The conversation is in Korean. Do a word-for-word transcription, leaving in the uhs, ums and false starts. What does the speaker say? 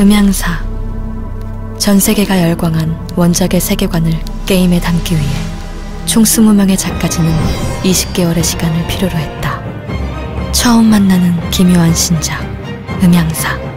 음향사. 전 세계가 열광한 원작의 세계관을 게임에 담기 위해 총 스무 명의 작가진은 이십 개월의 시간을 필요로 했다. 처음 만나는 기묘한 신작, 음향사.